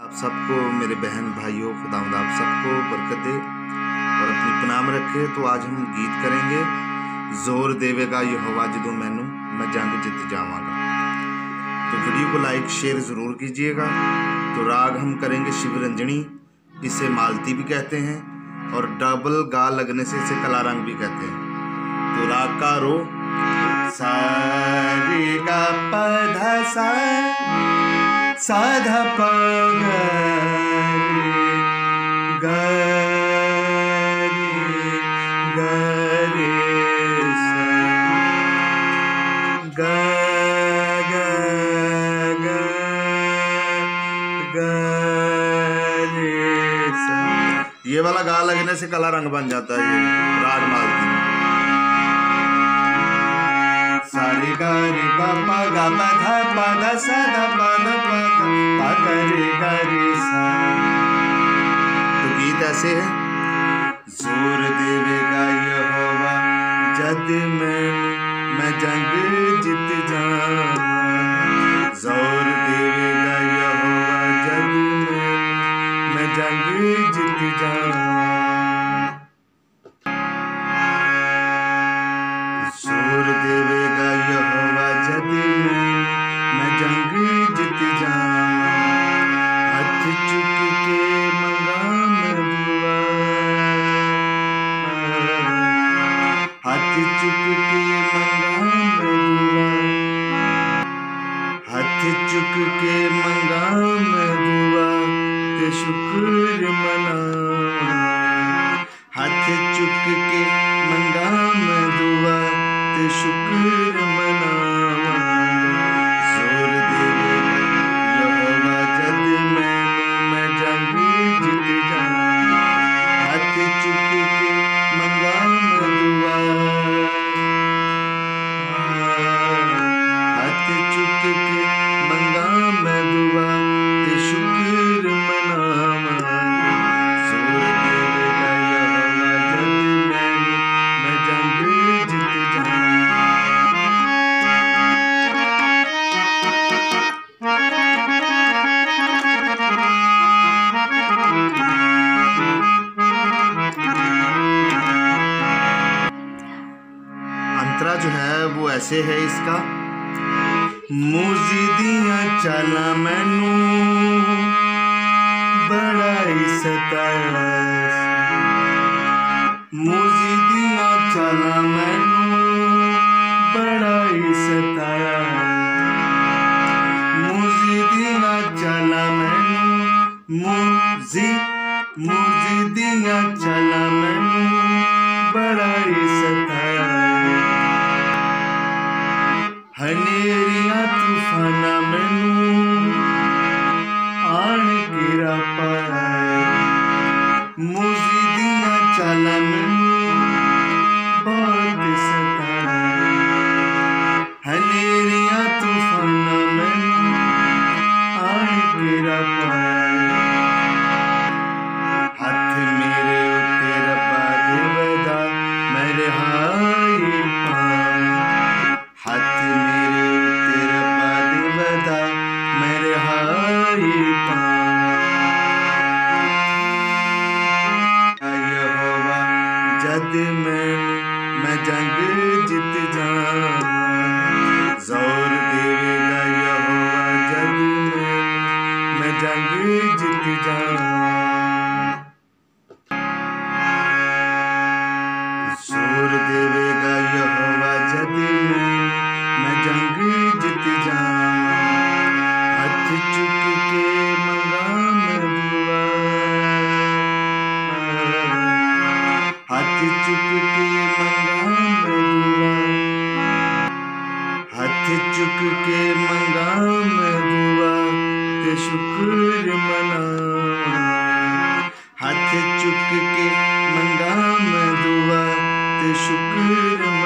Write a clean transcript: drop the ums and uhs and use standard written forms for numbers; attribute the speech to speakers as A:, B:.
A: आप सबको, मेरे बहन भाइयों, खुदावंद आप सबको बरकत दे और अपनी पनाह में रखे। तो आज हम गीत करेंगे, जोर देवेगा यहोवा जदों मैनू, मैं जंग जित जावांगा। तो वीडियो को लाइक शेयर ज़रूर कीजिएगा। तो राग हम करेंगे शिवरंजनी, इसे मालती भी कहते हैं और डबल गा लगने से इसे कला रंग भी कहते हैं। तो राग का रो सा रे गा पा धा सा सा धा पा गा रे सा गा ये वाला गा लगने से काला रंग बन जाता है। ये राग मालती सारे गा रे गा पा गा पा धा पा धा सा धा पा धा पा गा रे सा। तो गीत ऐसे है, जोर देवेगा यहोवा जद मैं जंग जित जावां। जोर देवेगा यहोवा जद मैं जंग जित जावां। जोर देवेगा यहोवा जद मैं जंग जित जावां। हाथ चुक के मंगा मैं दुआ, हाथ चुक के मंगा मैं दुआ, हाथ चुक के मंगा मैं दुआ ते शुक्र मनावां। हाथ चुक के मंगा मैं दुआ ते शुक्र मनावां। जोर देवेगा यहोवा जद मैं जंग जित जावां। हाथ चुक के मंगा मैं दुआ, हाथ चुक के मंगा मैं दुआ ते शुक्र मनावां। जोर देवेगा यहोवा जद मैं जंग जित जावां। अंतरा जो है वो ऐसे है इसका, मूजी दियां चालां मैनू बड़ा ही सताया। मूजी दियां चालां मैनू बड़ा ही सताया। मूजी दियां चालां मैनू मूजी दियां चालां मैनू बड़ा ही सताया। हनेरियां तूफाना मैनू आन गिरा पाया। मूजी दियां चालां मैनू बहुत सताया। हनेरियां तूफाना मैनू आन गिरा पाया। हाथ मेरे उत्ते रब्बा दे वदा मैं रिहाई पावां। हाथ मेरे उत्ते रब्बा दे वदा मैं रिहाई पावां। यहोवा जद मैं जंग जित जावां। जोर देवेगा यहोवा जद मैं जंग जित जावां। जोर देवेगा यहोवा जद मैं जंग जित जावां। हाथ चुक के मंगा मैं दुआ, हाथ चुक के मंगा मैं दुआ, हाथ चुक के मंगा मैं दुआ ते शुक्र मनावां। हाथ चुक के मंगा मैं दुआ ते शुक्र